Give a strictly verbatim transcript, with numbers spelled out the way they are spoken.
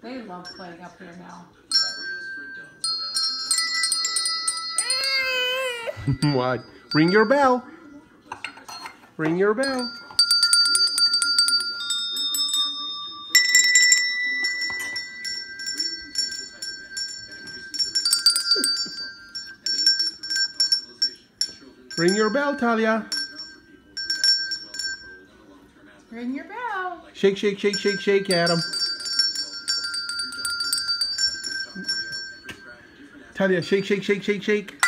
They love playing up here now. What? Ring your bell. Ring your bell. Ring your bell, Talia. Ring your bell. Shake, shake, shake, shake, shake, Adam. Talia, shake, shake, shake, shake, shake.